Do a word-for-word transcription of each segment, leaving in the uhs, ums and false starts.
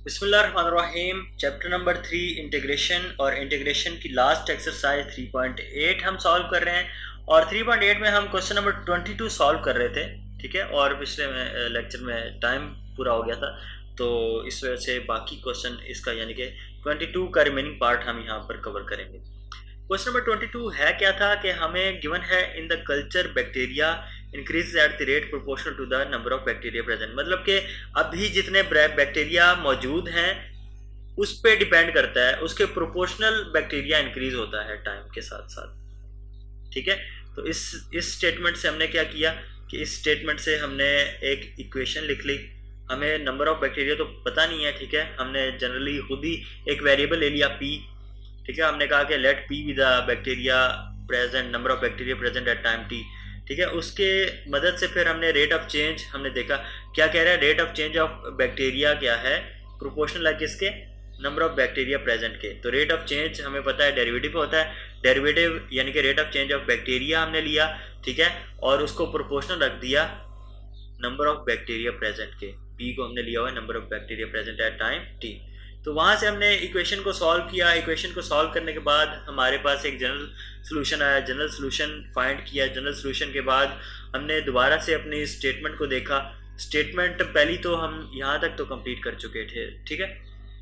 बिस्मिल्लाहिर्रहमानिर्रहीम। Chapter number three integration, और integration की last exercise three point eight हम सॉल्व कर रहे हैं। और थ्री पॉइंट एट में हम question number twenty two solve कर रहे थे, ठीक है। और पिछले में लेक्चर में टाइम पूरा हो गया था, तो इस वजह से बाकी क्वेश्चन इसका यानी कि ट्वेंटी टू का रिमेनिंग पार्ट हम यहाँ पर कवर करेंगे। क्वेश्चन नंबर ट्वेंटी टू है क्या था कि हमें गिवन है in the culture bacteria increase at the rate proportional to the number of bacteria present. मतलब कि अभी जितने बैक्टीरिया मौजूद हैं उस पे डिपेंड करता है, उसके प्रोपोर्शनल बैक्टीरिया इंक्रीज होता है टाइम के साथ साथ, ठीक है। तो इस इस स्टेटमेंट से हमने क्या किया कि इस स्टेटमेंट से हमने एक इक्वेशन लिख ली। हमें नंबर ऑफ बैक्टीरिया तो पता नहीं है, ठीक है। हमने जनरली खुद ही एक वेरिएबल ले लिया पी, ठीक है। हमने कहा कि let p with the bacteria present, number of bacteria present at time t, ठीक है। उसके मदद से फिर हमने रेट ऑफ चेंज हमने देखा क्या कह रहा है, rate of change of bacteria क्या है, प्रोपोर्शनल है किसके, नंबर ऑफ बैक्टीरिया प्रेजेंट के। तो रेट ऑफ चेंज हमें पता है डेरिवेटिव होता है, डेरिवेटिव यानी कि rate of change of bacteria हमने लिया, ठीक है, और उसको प्रोपोर्शनल रख दिया नंबर ऑफ बैक्टीरिया प्रेजेंट के। पी को हमने लिया हुआ है number of bacteria present at time t. तो वहाँ से हमने इक्वेशन को सॉल्व किया। इक्वेशन को सॉल्व करने के बाद हमारे पास एक जनरल सोल्यूशन आया, जनरल सोल्यूशन फाइंड किया। जनरल सोल्यूशन के बाद हमने दोबारा से अपनी स्टेटमेंट को देखा। स्टेटमेंट पहली तो हम यहाँ तक तो कंप्लीट कर चुके थे, ठीक है।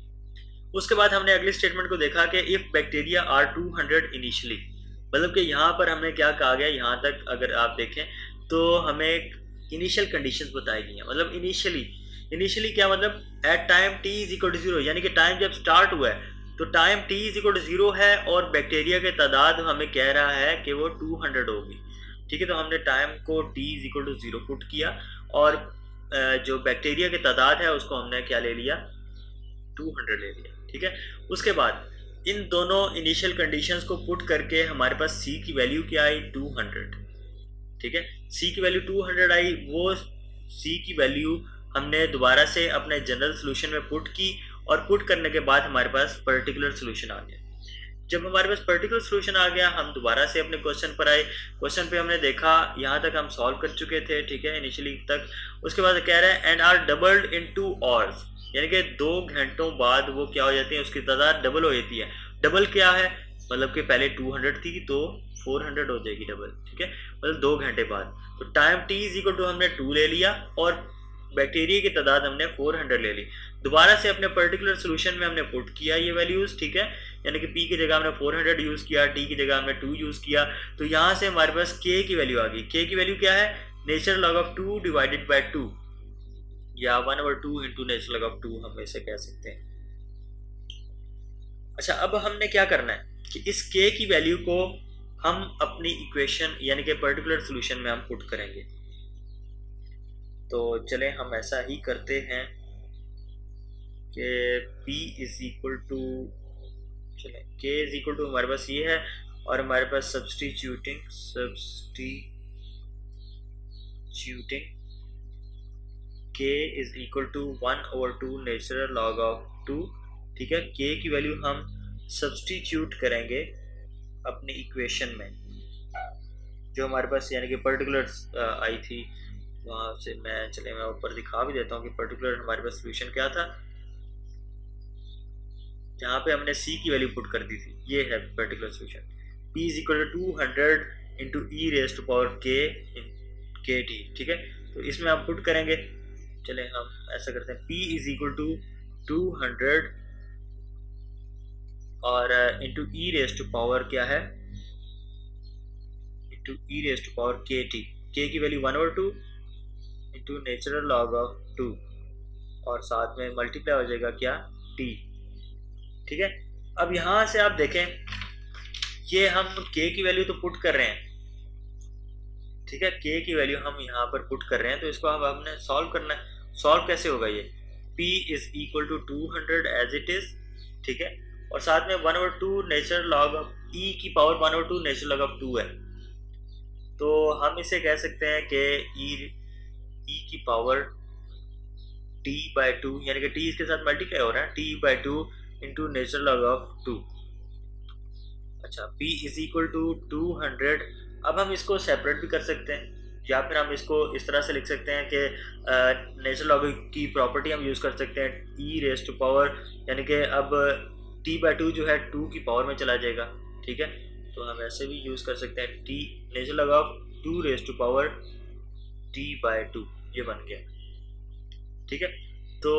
उसके बाद हमने अगली स्टेटमेंट को देखा कि if bacteria are two hundred initially, मतलब कि यहाँ पर हमने क्या कहा गया, यहाँ तक अगर आप देखें तो हमें इनिशियल कंडीशंस बताई गई हैं। मतलब इनिशियली इनिशियली क्या मतलब, at time t is equal to zero, यानी कि टाइम जब स्टार्ट हुआ है तो time t is equal to zero है और बैक्टीरिया के तादाद हमें कह रहा है कि वो टू हंड्रेड होगी, ठीक है। तो हमने टाइम को t is equal to zero put किया और जो बैक्टीरिया के तादाद है उसको हमने क्या ले लिया, टू हंड्रेड ले लिया, ठीक है। उसके बाद इन दोनों इनिशियल कंडीशंस को पुट करके हमारे पास सी की वैल्यू क्या आई, टू हंड्रेड, ठीक है। सी की वैल्यू टू हंड्रेड आई। वो सी की वैल्यू हमने दोबारा से अपने जनरल सोल्यूशन में पुट की और पुट करने के बाद हमारे पास पर्टिकुलर सोल्यूशन आ गया। जब हमारे पास पर्टिकुलर सोल्यूशन आ गया हम दोबारा से अपने क्वेश्चन पर आए। क्वेश्चन पे हमने देखा यहाँ तक हम सॉल्व कर चुके थे, ठीक है, इनिशियली तक। उसके बाद कह रहा है and are doubled in two hours, यानी कि दो घंटों बाद वो क्या हो जाती है, उसकी तादाद डबल हो जाती है। डबल क्या है, मतलब कि पहले टू हंड्रेड थी तो फोर हंड्रेड हो जाएगी डबल, ठीक है, मतलब दो घंटे बाद। तो time t is equal to हमने टू ले लिया और बैक्टीरिया की तादाद हमने फोर हंड्रेड ले ली। दोबारा से अपने पर्टिकुलर सोल्यूशन में हमने पुट किया ये वैल्यूज, ठीक है, यानी कि पी की जगह हमने फोर हंड्रेड यूज किया, टी की जगह हमने टू यूज किया। तो यहाँ से हमारे पास के की वैल्यू आ गई। के की वैल्यू क्या है, natural log of two divided by two, या one over two into natural log of two हम इसे कह सकते हैं। अच्छा, अब हमने क्या करना है कि इस के की वैल्यू को हम अपनी इक्वेशन यानी कि पर्टिकुलर सोल्यूशन में हम पुट करेंगे। तो चलें हम ऐसा ही करते हैं कि P इज इक्वल टू, चलें K इज इक्वल टू हमारे पास ये है और हमारे पास substituting substituting K is equal to one over two natural log of two, ठीक है। K की वैल्यू हम सब्सटीट्यूट करेंगे अपनी इक्वेशन में जो हमारे पास यानी कि पर्टिकुलर आई थी वहाँ से। मैं चले मैं ऊपर दिखा भी देता हूँ कि पर्टिकुलर हमारे पास सोल्यूशन क्या था, जहाँ पे हमने C की वैल्यू पुट कर दी थी। ये है particular solution, P is equal to two hundred into e raise to power k k T, ठीक है। तो इसमें हम पुट करेंगे, चले हम ऐसा करते हैं, P is equal to two hundred और into e raise to power क्या है, into e raise to power k t. K की value one over two into natural log of two और साथ में मल्टीप्लाई हो जाएगा क्या, टी, ठीक है। अब यहाँ से आप देखें ये हम के की वैल्यू तो पुट कर रहे हैं, ठीक है, के की वैल्यू हम यहाँ पर पुट कर रहे हैं। तो इसको अब हमने सॉल्व करना है। सॉल्व कैसे होगा, ये P is equal to two hundred as it is, ठीक है, और साथ में one over two natural log of e की power one over two natural log of two है। तो हम इसे कह सकते हैं कि ई ई की पावर टी बाई टू, यानी कि टी इसके साथ मल्टीप्लाई हो रहा है, t by two into natural log of two. अच्छा, P is equal to two hundred. अब हम इसको सेपरेट भी कर सकते हैं, या फिर हम इसको इस तरह से लिख सकते हैं कि नेचुरल लॉग की प्रॉपर्टी हम यूज़ कर सकते हैं ई रेस टू पावर, यानी कि अब टी बाई टू जो है टू की पावर में चला जाएगा, ठीक है। तो हम ऐसे भी यूज़ कर सकते हैं t natural log of two raise to power t by two, ये बन गया, ठीक है। तो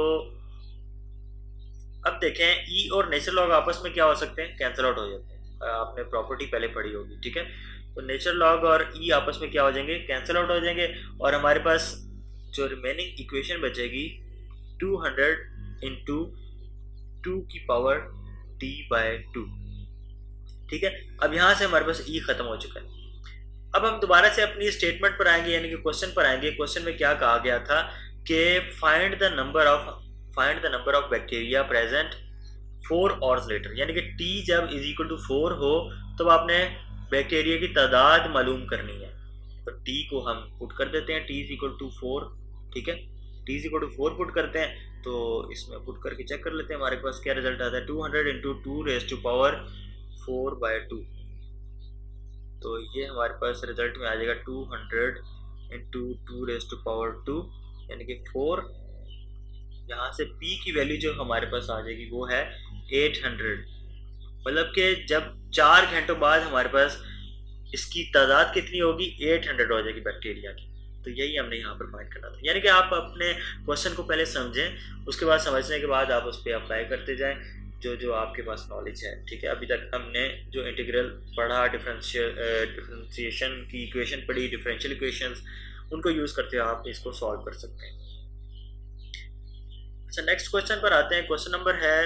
अब देखें ई और नेचुरल लॉग आपस में क्या हो सकते हैं, कैंसिल आउट हो जाते हैं। आपने प्रॉपर्टी पहले पढ़ी होगी, ठीक है। तो नेचुरल लॉग और ई आपस में क्या हो जाएंगे, कैंसिल आउट हो जाएंगे, और हमारे पास जो रिमेनिंग इक्वेशन बचेगी टू हंड्रेड इंटू टू की पावर टी बाय टू, ठीक है। अब यहाँ से हमारे पास ई खत्म हो चुका है। अब हम दोबारा से अपनी स्टेटमेंट पर आएंगे, यानी कि क्वेश्चन पर आएंगे। क्वेश्चन में क्या कहा गया था कि find the number of find the number of bacteria present four hours later, यानी कि टी जब इज इक्वल टू फोर हो तब आपने बैक्टीरिया की तादाद मालूम करनी है। तो टी को हम पुट कर देते हैं, t is equal to four, ठीक है। T is equal to four put करते हैं, तो इसमें पुट करके चेक कर लेते हैं हमारे पास क्या रिजल्ट आता है। Two hundred into two raise to power four by two, तो ये हमारे पास रिजल्ट में आ जाएगा two hundred into two raise to power two, यानी कि फोर। यहाँ से p की वैल्यू जो हमारे पास आ जाएगी वो है एट हंड्रेड, मतलब कि जब चार घंटों बाद हमारे पास इसकी तादाद कितनी होगी, एट हंड्रेड हो जाएगी बैक्टीरिया की। तो यही हमने यहाँ पर फाइंड करना था। यानी कि आप अपने क्वेश्चन को पहले समझें, उसके बाद समझने के बाद आप उस पर अप्लाई करते जाएं जो जो आपके पास नॉलेज है, ठीक है। अभी तक हमने जो इंटीग्रल पढ़ा, डिफरेंशिएशन की इक्वेशन पढ़ी, डिफरेंशियल इक्वेशंस, उनको यूज़ करते हुए आप इसको सॉल्व कर सकते हैं। अच्छा, नेक्स्ट क्वेश्चन पर आते हैं। क्वेश्चन नंबर है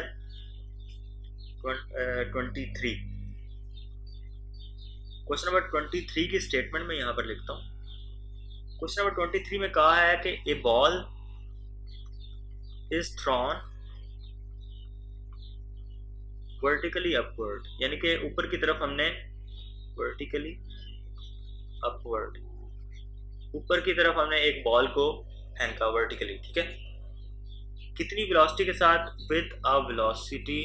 twenty three. Question number twenty three की स्टेटमेंट में यहाँ पर लिखता हूँ। क्वेश्चन नंबर ट्वेंटी थ्री में कहा है कि a ball is thrown vertically upward, यानी कि ऊपर की तरफ हमने वर्टिकली अपवर्ड, ऊपर की तरफ हमने एक बॉल को फेंका वर्टिकली, ठीक है। कितनी वेलोसिटी के साथ, with a velocity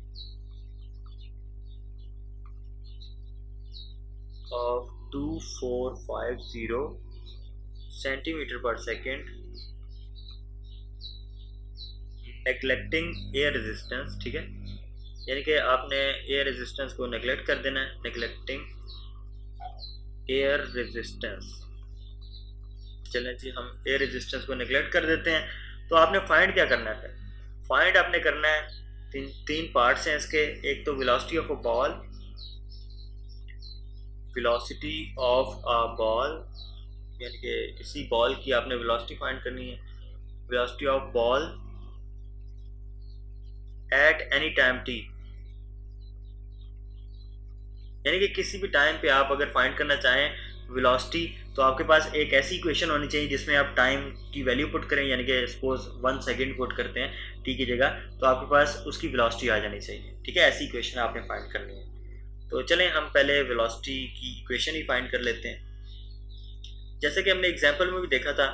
of two four five zero centimeter per second, neglecting air resistance, ठीक है। यानी कि आपने एयर रेजिस्टेंस को नेग्लेक्ट कर देना है, नेग्लेक्टिंग एयर रेजिस्टेंस। चलें जी, हम एयर रेजिस्टेंस को नेग्लेक्ट कर देते हैं। तो आपने फाइंड क्या करना है, फाइंड आपने करना है तीन तीन पार्ट्स हैं इसके। एक तो velocity of a ball, velocity of a ball, यानी कि इसी बॉल की आपने वेलोसिटी फाइंड करनी है। Velocity of ball at any time t, यानी कि किसी भी टाइम पे आप अगर फाइंड करना चाहें वेलोसिटी, तो आपके पास एक ऐसी इक्वेशन होनी चाहिए जिसमें आप टाइम की वैल्यू पुट करें, यानी कि सपोज वन सेकेंड पुट करते हैं टी की जगह, तो आपके पास उसकी वेलोसिटी आ जानी चाहिए, ठीक है। ऐसी इक्वेशन आपने फाइंड करनी है। तो चलें हम पहले वेलोसिटी की इक्वेशन ही फाइंड कर लेते हैं। जैसे कि हमने एग्जाम्पल में भी देखा था,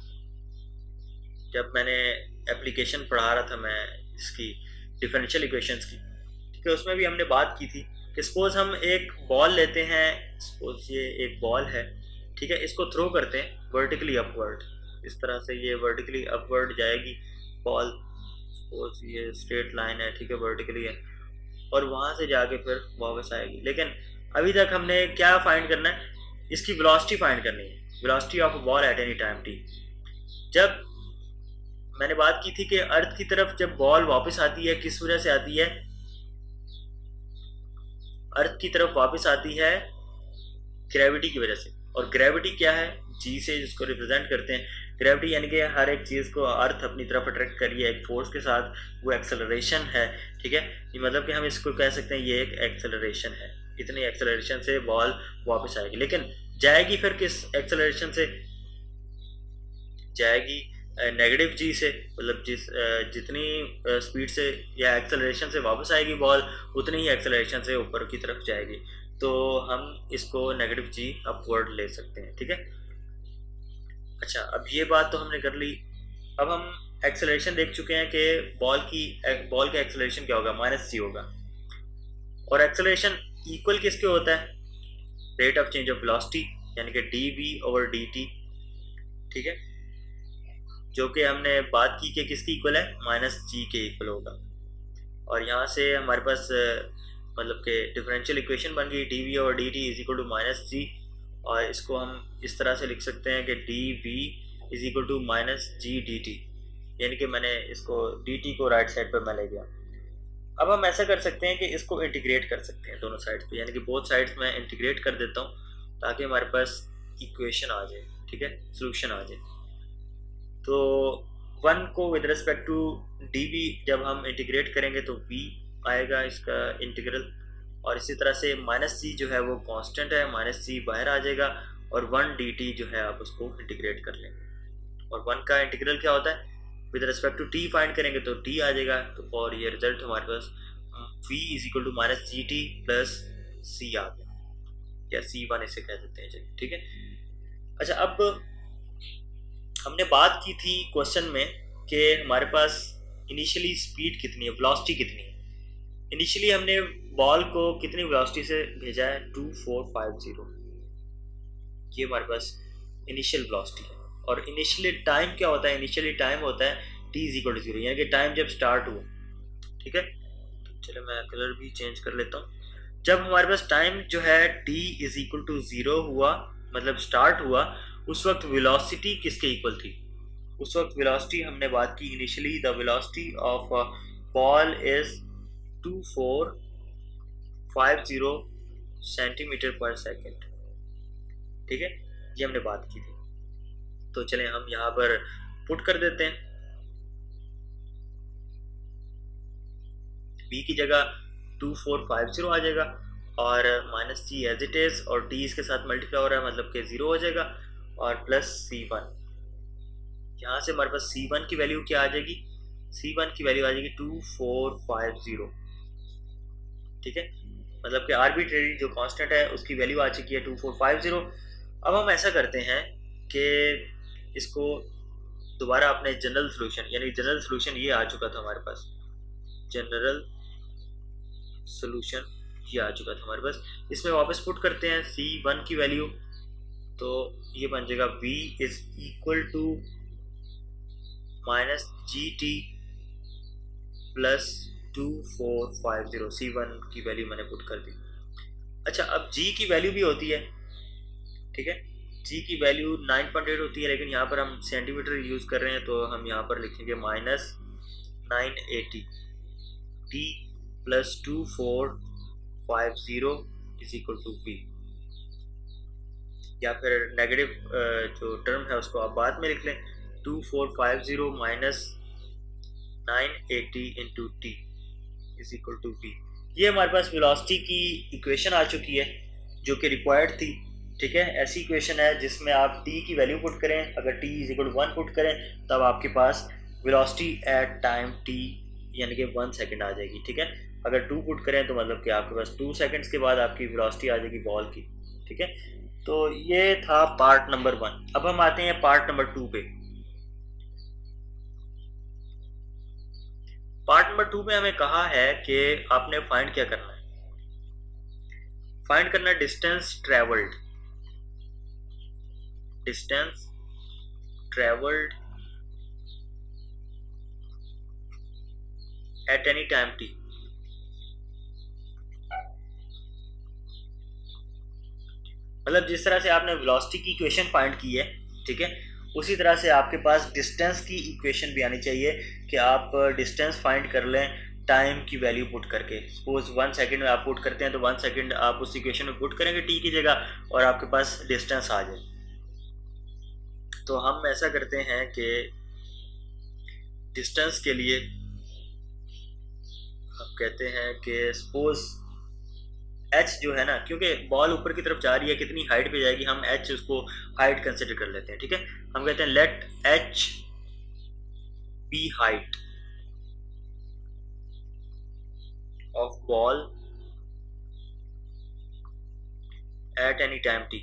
जब मैंने एप्लीकेशन पढ़ा रहा था मैं इसकी डिफरेंशियल इक्वेशंस की, ठीक है, उसमें भी हमने बात की थी कि सपोज हम एक बॉल लेते हैं, सपोज ये एक बॉल है, ठीक है, इसको थ्रो करते हैं वर्टिकली अपवर्ड, इस तरह से ये वर्टिकली अपवर्ड जाएगी बॉल, सपोज ये स्ट्रेट लाइन है, ठीक है, वर्टिकली है, और वहाँ से जाके फिर वापस आएगी। लेकिन अभी तक हमने क्या फाइंड करना है, इसकी वेलोसिटी फाइंड करनी है, velocity of ball at any time t. जब मैंने बात की थी कि अर्थ की तरफ जब बॉल वापस आती है, किस वजह से आती है, अर्थ की तरफ वापस आती है ग्रेविटी की वजह से। और ग्रेविटी क्या है, जी से जिसको रिप्रेजेंट करते हैं। ग्रेविटी यानी कि हर एक चीज़ को अर्थ अपनी तरफ अट्रैक्ट कर रही है एक फोर्स के साथ, वो एक्सेलरेशन है, ठीक है। ये मतलब कि हम इसको कह सकते हैं ये एक एक्सेलरेशन है, इतनी एक्सेलरेशन से बॉल वापस आएगी। लेकिन जाएगी फिर किस एक्सेलरेशन से, जाएगी नेगेटिव जी से, मतलब जिस जितनी स्पीड से या एक्सेलरेशन से वापस आएगी बॉल, उतनी ही एक्सेलरेशन से ऊपर की तरफ जाएगी। तो हम इसको नेगेटिव जी अपवर्ड ले सकते हैं, ठीक है। अच्छा, अब ये बात तो हमने कर ली। अब हम एक्सेलरेशन देख चुके हैं कि बॉल की बॉल का एक्सेलरेशन क्या होगा, माइनस जी होगा। और एक्सेलरेशन इक्वल किसके होता है, rate of change of velocity, यानी कि d v over d t, ठीक है, जो कि हमने बात की कि किसकी इक्वल है, माइनस जी के इक्वल होगा। और यहाँ से हमारे पास मतलब कि डिफरेंशियल इक्वेशन बन गई d v over d t is equal to minus g, और इसको हम इस तरह से लिख सकते हैं कि d v is equal to minus g d t, यानी कि मैंने इसको डी टी को राइट साइड पर मैं ले गया। अब हम ऐसा कर सकते हैं कि इसको इंटीग्रेट कर सकते हैं दोनों साइड्स पे, यानी कि बोथ साइड्स में इंटीग्रेट कर देता हूँ ताकि हमारे पास इक्वेशन आ जाए, ठीक है, सोल्यूशन आ जाए। तो वन को with respect to d v जब हम इंटीग्रेट करेंगे तो वी आएगा इसका इंटीग्रल, और इसी तरह से माइनस सी जो है वो कांस्टेंट है, माइनस सी बाहर आ जाएगा, और वन डी टी जो है आप उसको इंटीग्रेट कर लेंगे। और वन का इंटीग्रल क्या होता है, with respect to t find करेंगे तो टी आ जाएगा, तो और ये रिजल्ट हमारे पास v is equal to minus g t plus c आ गया, या सी वन इसे कह देते हैं, चलिए ठीक है। अच्छा, अब हमने बात की थी क्वेश्चन में कि हमारे पास इनिशियली स्पीड कितनी है, वेलोसिटी कितनी है। इनिशियली हमने बॉल को कितनी वेलोसिटी से भेजा है, टू फोर फाइव जीरो, ये हमारे पास इनिशियल वेलोसिटी है। और इनिशियली टाइम क्या होता है, इनिशियली टाइम होता है t is equal to zero, यानी कि टाइम जब स्टार्ट हुआ, ठीक है। तो चलो मैं कलर भी चेंज कर लेता हूँ। जब हमारे पास टाइम जो है t is equal to zero हुआ, मतलब स्टार्ट हुआ, उस वक्त वेलोसिटी किसके इक्वल थी, उस वक्त वेलोसिटी हमने बात की initially the velocity of ball is two four five zero centimeter per second, ठीक है, ये हमने बात की थी। तो चलें हम यहाँ पर पुट कर देते हैं, b की जगह टू फोर फाइव जीरो आ जाएगा, और minus g as it is, और t इसके साथ मल्टीप्लाई हो रहा है मतलब कि जीरो हो जाएगा, और प्लस सी वन, यहाँ से हमारे पास सी वन की वैल्यू क्या आ जाएगी, सी वन की वैल्यू आ जाएगी टू फोर फाइव जीरो, ठीक है, मतलब कि आर्बिट्रेरी जो कांस्टेंट है उसकी वैल्यू आ चुकी है टू फोर फाइव जीरो। अब हम ऐसा करते हैं कि इसको दोबारा अपने जनरल सोल्यूशन, यानी जनरल सोल्यूशन ये आ चुका था हमारे पास, जनरल सोल्यूशन ये आ चुका था हमारे पास, इसमें वापस पुट करते हैं सी वन की वैल्यू, तो ये बन जाएगा v is equal to minus g t plus two four five zero, c one की वैल्यू मैंने पुट कर दी। अच्छा, अब g की वैल्यू भी होती है, ठीक है, g की वैल्यू नाइन पॉइंट एट होती है, लेकिन यहाँ पर हम सेंटीमीटर यूज कर रहे हैं तो हम यहाँ पर लिखेंगे minus nine eighty t plus two four five zero is equal to v, या फिर नेगेटिव जो टर्म है उसको आप बाद में लिख लें, two four five zero minus nine eighty into t is equal to v. ये हमारे पास वेलोसिटी की इक्वेशन आ चुकी है जो कि रिक्वायर्ड थी, ठीक है। ऐसी इक्वेशन है जिसमें आप t की वैल्यू पुट करें, अगर t is equal to one put करें तब आपके पास वेलोसिटी एट टाइम t यानी कि वन सेकंड आ जाएगी, ठीक है। अगर टू पुट करें तो मतलब कि आपके पास टू सेकंड्स के बाद आपकी वेलोसिटी आ जाएगी बॉल की, ठीक है। तो ये था पार्ट नंबर वन। अब हम आते हैं पार्ट नंबर टू पे। पार्ट नंबर टू में हमें कहा है कि आपने फाइंड क्या करना है, फाइंड करना है distance travelled, distance travelled at any time t. मतलब जिस तरह से आपने वेलोसिटी की इक्वेशन फाइंड की है, ठीक है, उसी तरह से आपके पास डिस्टेंस की इक्वेशन भी आनी चाहिए कि आप डिस्टेंस फाइंड कर लें टाइम की वैल्यू पुट करके। सपोज वन सेकंड में आप पुट करते हैं तो वन सेकंड आप उस इक्वेशन में पुट करेंगे टी की जगह और आपके पास डिस्टेंस आ जाए। तो हम ऐसा करते हैं कि डिस्टेंस के लिए हम कहते हैं कि सपोज h जो है ना, क्योंकि बॉल ऊपर की तरफ जा रही है, कितनी हाइट पे जाएगी, हम h उसको हाइट कंसिडर कर लेते हैं, ठीक है। हम कहते हैं let h be height of ball at any time t,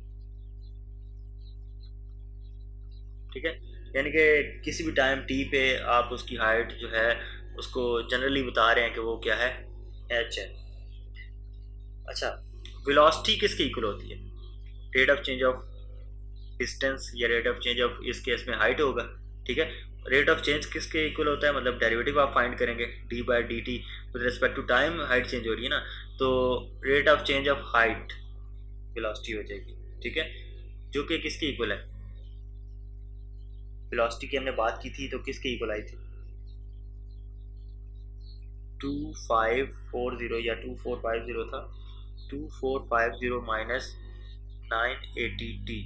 ठीक है। यानी कि किसी भी टाइम t पे आप उसकी हाइट जो है उसको जनरली बता रहे हैं कि वो क्या है, h है। अच्छा, वेलोसिटी किसके इक्वल होती है, rate of change of distance या रेट ऑफ चेंज ऑफ इस केस में हाइट होगा, ठीक है। रेट ऑफ चेंज किसके इक्वल होता है, मतलब डेरिवेटिव आप फाइंड करेंगे d by d t with respect to time, height change हो रही है ना, तो rate of change of height velocity हो जाएगी, ठीक है, जो कि किसके इक्वल है, वेलोसिटी की हमने बात की थी तो किसके इक्वल आई थी, टू फाइव फोर जीरो या टू फोर फाइव जीरो था, two four five zero minus nine eighty t,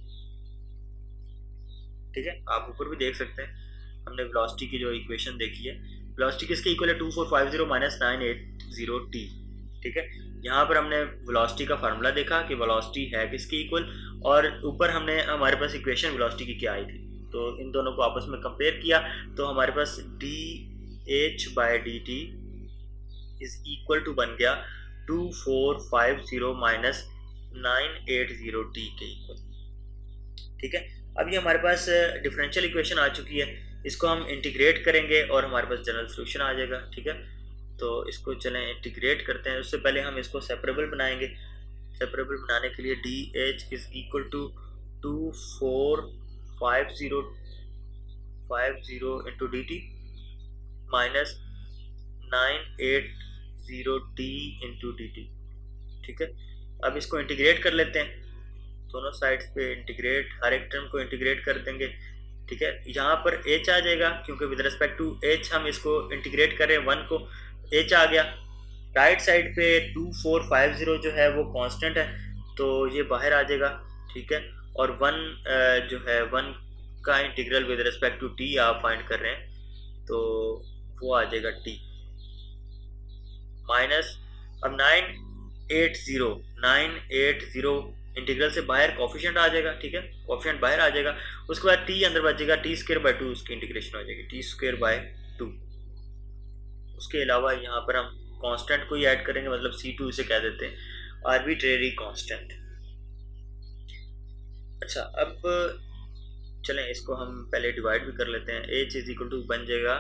ठीक है। आप ऊपर भी देख सकते हैं, हमने वेलोसिटी की जो इक्वेशन देखी है, वेलोसिटी किसके इक्वल है, two four five zero minus nine eight zero t, ठीक है। यहाँ पर हमने वेलोसिटी का फार्मूला देखा कि वेलोसिटी है किसके इक्वल, और ऊपर हमने हमारे पास इक्वेशन वेलोसिटी की क्या आई थी, तो इन दोनों को आपस में कंपेयर किया तो हमारे पास d h by d t is equal to बन गया two four five zero minus nine eight zero t के इक्वल, ठीक है। अभी हमारे पास डिफरेंशियल इक्वेशन आ चुकी है, इसको हम इंटीग्रेट करेंगे और हमारे पास जनरल सोल्यूशन आ जाएगा, ठीक है। तो इसको चलें इंटीग्रेट करते हैं, उससे पहले हम इसको सेपरेबल बनाएंगे। सेपरेबल बनाने के लिए d h is equal to two four five zero five zero into d t minus nine eight zero t into d t, ठीक है। अब इसको इंटीग्रेट कर लेते हैं, दोनों साइड्स पे इंटीग्रेट, हर एक टर्म को इंटीग्रेट कर देंगे, ठीक है। यहाँ पर h आ जाएगा क्योंकि विद रिस्पेक्ट टू h हम इसको इंटीग्रेट करें, वन को h आ गया। राइट साइड पे टू फोर फाइव जीरो जो है वो कांस्टेंट है तो ये बाहर आ जाएगा, ठीक है। और वन जो है वन का integral with respect to t आप फाइंड कर रहे हैं तो वो आ जाएगा t माइनस, अब nine eight zero nine eight zero integral से बाहर कोफिशिएंट आ जाएगा, ठीक है, कोफिशिएंट बाहर आ जाएगा, उसके बाद t अंदर बचेगा, टी स्क्वायर बाय टू उसकी इंटीग्रेशन हो जाएगी, टी स्क्वायर बाय टू। उसके अलावा यहाँ पर हम कांस्टेंट को ही ऐड करेंगे, मतलब सी टू इसे कह देते हैं, आर्बिट्रेरी कांस्टेंट। अच्छा, अब चलें इसको हम पहले डिवाइड भी कर लेते हैं, h इज इक्वल टू बन जाएगा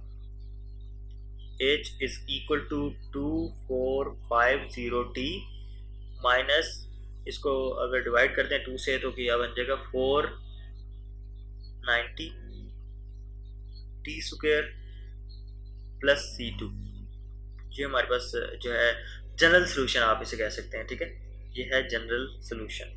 h is equal to two four five zero t minus, इसको अगर डिवाइड करते हैं टू से तो क्या बन जाएगा four ninety t square plus c two, ये हमारे पास जो है जनरल सोल्यूशन आप इसे कह सकते हैं, ठीक है, ये है जनरल सोल्यूशन।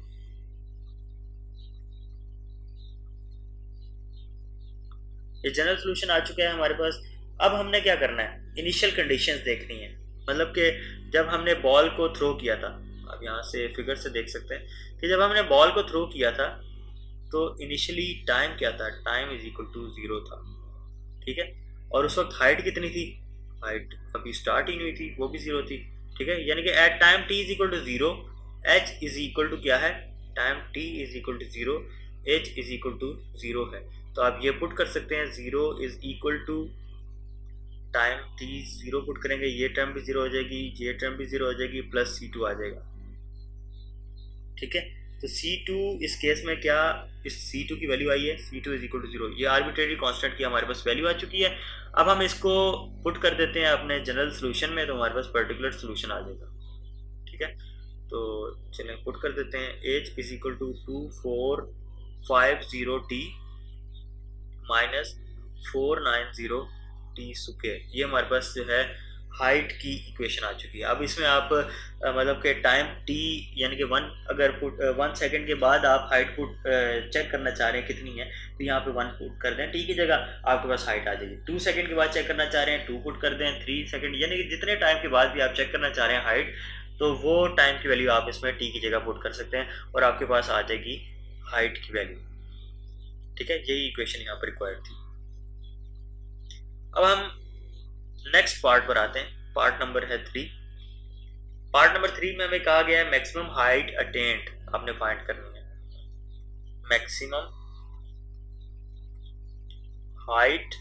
ये जनरल सोल्यूशन आ चुका है हमारे पास। अब हमने क्या करना है, इनिशियल कंडीशंस देखनी है, मतलब कि जब हमने बॉल को थ्रो किया था, अब यहाँ से फिगर से देख सकते हैं कि जब हमने बॉल को थ्रो किया था तो इनिशियली टाइम क्या था, time is equal to zero था, ठीक है। और उस वक्त हाइट कितनी थी, हाइट अभी स्टार्ट ही नहीं हुई थी, वो भी जीरो थी, ठीक है। यानी कि at time t is equal to zero, h is equal to क्या है, time t is equal to zero, h is equal to zero है। तो आप ये पुट कर सकते हैं, zero is equal to time t, zero put करेंगे, ये टर्म भी जीरो हो जाएगी, ये टर्म भी जीरो हो जाएगी, प्लस सी टू आ जाएगा, ठीक है। तो सी टू इस केस में क्या, इस सी टू की वैल्यू आई है, c two is equal to zero, ये आर्बिट्रेरी कांस्टेंट की हमारे पास वैल्यू आ चुकी है। अब हम इसको पुट कर देते हैं अपने जनरल सोल्यूशन में, तो हमारे पास पर्टिकुलर सोल्यूशन आ जाएगा, ठीक है। तो चलें पुट कर देते हैं, h is equal to two four five zero t minus four nine zero t square, ये हमारे पास जो है हाइट की इक्वेशन आ चुकी है। अब इसमें आप आ, मतलब कि टाइम टी यानी कि वन, अगर पुट वन सेकंड के बाद आप हाइट पुट चेक करना चाह रहे हैं कितनी है, तो यहाँ पे वन पुट कर दें, टी की जगह आपके पास हाइट आ जाएगी। टू सेकंड के बाद चेक करना चाह रहे हैं, टू पुट कर दें, थ्री सेकंड, यानी कि जितने टाइम के बाद भी आप चेक करना चाह रहे हैं हाइट, तो वो टाइम की वैल्यू आप इसमें टी की जगह पुट कर सकते हैं और आपके पास आ जाएगी हाइट की वैल्यू, ठीक है। यही इक्वेशन यहाँ पर रिक्वायर्ड थी। अब हम नेक्स्ट पार्ट पर आते हैं, पार्ट नंबर है थ्री। पार्ट नंबर थ्री में हमें कहा गया है मैक्सिमम हाइट अटेन्ड आपने फाइंड करनी है, maximum height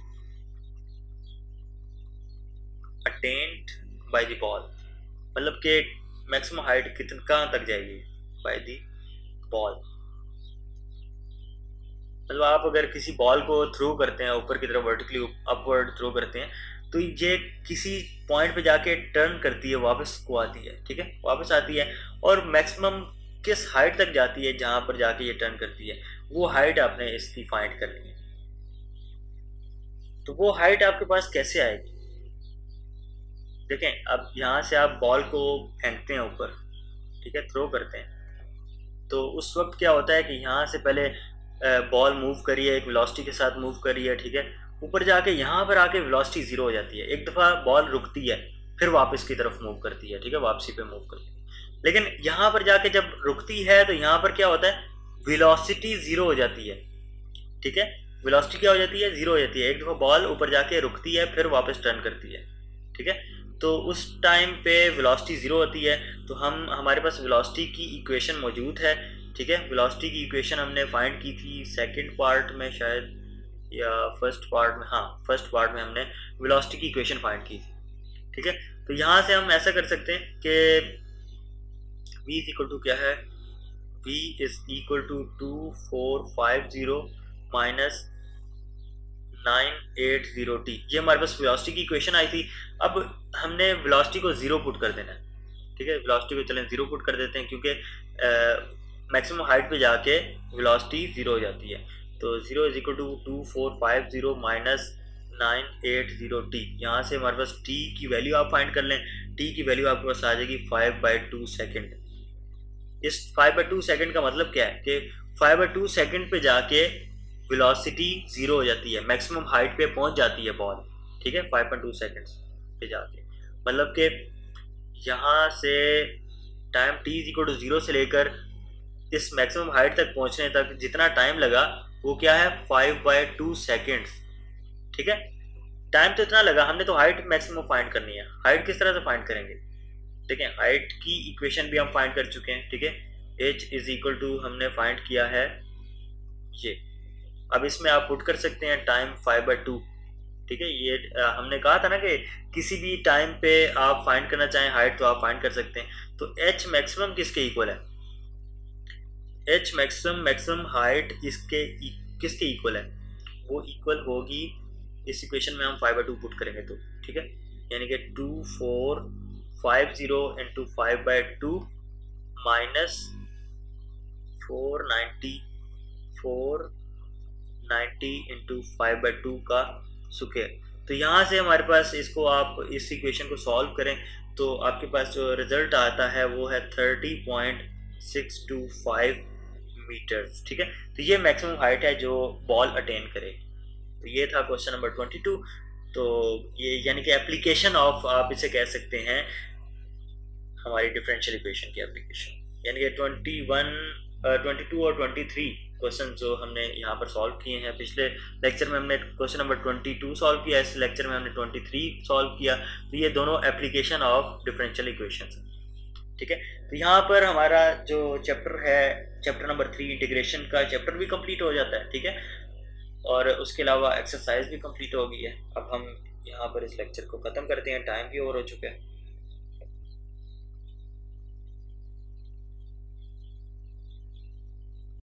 attained by the ball, मतलब कि मैक्सिमम हाइट कितन कहाँ तक जाएगी बाय द बॉल। मतलब आप अगर किसी बॉल को थ्रो करते हैं ऊपर की तरफ, वर्टिकली अपवर्ड थ्रो करते हैं, तो ये किसी पॉइंट पे जाके टर्न करती है, वापस को आती है, ठीक है, वापस आती है और मैक्सिमम किस हाइट तक जाती है जहां पर जाके ये टर्न करती है, वो हाइट आपने इसकी फाइंड करनी है। तो वो हाइट आपके पास कैसे आएगी? देखें, अब यहाँ से आप बॉल को फेंकते हैं ऊपर, ठीक है, थ्रो करते हैं, तो उस वक्त क्या होता है कि यहाँ से पहले बॉल मूव करी है, एक वेलोसिटी के साथ मूव करी है, ठीक है, ऊपर जाके यहाँ पर आके वेलोसिटी जीरो हो जाती है। एक दफ़ा बॉल रुकती है, फिर वापस की तरफ मूव करती है, ठीक है, वापसी पे मूव करती है। लेकिन यहाँ पर जाके जब रुकती है तो यहाँ पर क्या होता है, वेलोसिटी जीरो हो जाती है, ठीक है, वेलोसिटी क्या हो जाती है, जीरो हो जाती है। एक दफ़ा बॉल ऊपर जाके रुकती है, फिर वापस टर्न करती है, ठीक है, तो उस टाइम पे वेलोसिटी ज़ीरो होती है। तो हम हमारे पास वेलोसिटी की इक्वेशन मौजूद है, ठीक है, वेलोसिटी की इक्वेशन हमने फाइंड की थी सेकंड पार्ट में शायद, या फर्स्ट पार्ट में, हाँ फर्स्ट पार्ट में हमने वेलोसिटी की इक्वेशन फाइंड की थी, ठीक है। तो यहाँ से हम ऐसा कर सकते हैं कि v इज इक्वल टू क्या है, v is equal to two four five zero minus nine eight zero t. ये हमारे पास वेलोसिटी की इक्वेशन आई थी। अब हमने वेलोसिटी को ज़ीरो पुट कर देना है, ठीक है, वेलोसिटी को चलें ज़ीरो पुट कर देते हैं, क्योंकि मैक्सिमम हाइट पे जाके वेलोसिटी ज़ीरो हो जाती है। तो zero is equal to two four five zero minus nine eight zero t. यहाँ से हमारे पास टी की वैल्यू आप फाइंड कर लें, टी की वैल्यू आपके पास आ जाएगी फाइव बाई टू सेकेंड। इस फाइव बाई टू सेकेंड का मतलब क्या है कि फाइव बाई टू सेकेंड पे जाके वेलोसिटी जीरो हो जाती है, मैक्सिमम हाइट पे पहुंच जाती है बॉल, ठीक है, फाइव पॉइंट टू सेकेंड्स पे जाके। मतलब कि यहाँ से time t is equal to zero से लेकर इस मैक्सिमम हाइट तक पहुंचने तक जितना टाइम लगा वो क्या है, फाइव बाई टू सेकेंड्स, ठीक है। टाइम तो इतना लगा, हमने तो हाइट मैक्सिमम फाइंड करनी है। हाइट किस तरह से फाइंड करेंगे, ठीक है, हाइट की इक्वेशन भी हम फाइंड कर चुके हैं, ठीक है, h इज इक्वल टू हमने फाइंड किया है ये। अब इसमें आप पुट कर सकते हैं टाइम फाइव बाई टू, ठीक है। ये आ, हमने कहा था ना कि किसी भी टाइम पे आप फाइंड करना चाहें हाइट तो आप फाइंड कर सकते हैं। तो h मैक्सिमम किसके इक्वल है, h मैक्सिमम मैक्सिमम हाइट इसके किसके इक्वल है, वो इक्वल होगी इस इक्वेशन में हम फाइव बाई टू पुट करेंगे तो, ठीक है, यानी कि two four five zero into five by two minus four ninety four ninety into five by two का स्क्वायर। तो यहाँ से हमारे पास इसको आप इस इक्वेशन को सॉल्व करें तो आपके पास जो रिजल्ट आता है वो है thirty point six two five metres, ठीक है। तो ये मैक्सिमम हाइट है जो बॉल अटेन करे। तो ये था क्वेश्चन नंबर ट्वेंटी टू। तो ये यानी कि एप्लीकेशन ऑफ, आप इसे कह सकते हैं हमारी डिफरेंशियल इक्वेशन की एप्लीकेशन, यानी कि ट्वेंटी वन ट्वेंटी टू और ट्वेंटी थ्री क्वेश्चन जो हमने यहाँ पर सॉल्व किए हैं। पिछले लेक्चर में हमने question number twenty two solve किया, इस लेक्चर में हमने ट्वेंटी थ्री सॉल्व किया। तो ये दोनों एप्लीकेशन ऑफ डिफरेंशियल इक्वेशंस हैं, ठीक है। तो यहाँ पर हमारा जो चैप्टर है, चैप्टर नंबर थ्री इंटीग्रेशन का चैप्टर भी कंप्लीट हो जाता है, ठीक है, और उसके अलावा एक्सरसाइज भी कंप्लीट हो गई है। अब हम यहाँ पर इस लेक्चर को ख़त्म करते हैं, टाइम भी ओवर हो चुका है।